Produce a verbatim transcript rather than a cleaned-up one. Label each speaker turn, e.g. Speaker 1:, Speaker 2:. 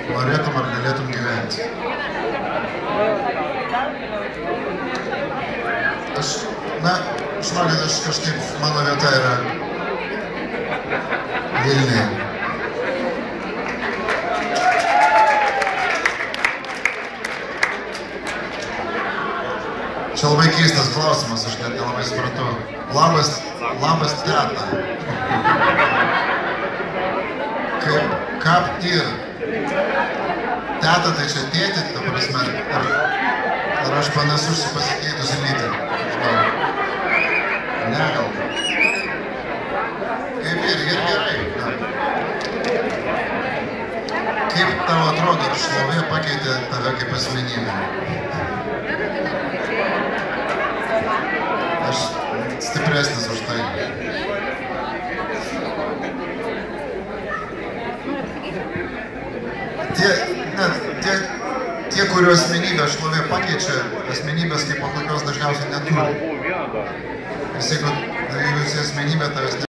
Speaker 1: norėtum ar galėtum gyventi? Aš, na, žinokit, aš kažkaip, mano vieta yra Vilniuje. Čia labai keistas klausimas, aš net nelabai supratau. Labas, labas teta. Kaip, kap ir. Teta tai čia tėti, ta prasme. Ar, ar aš panašus su pasikeitusi lytį? Ne, gal. Kaip ir, ir gerai. Kaip tau atrodo, ar šlovė pakeitė tave kaip asmenybę? Aš stipresnis už tai. Tie, ne, tie, tie, kurių asmenybę šlovė pakeičia, asmenybės kaip tokios dažniausiai neturi. Nes jeigu, jeigu esi asmenybė, tavęs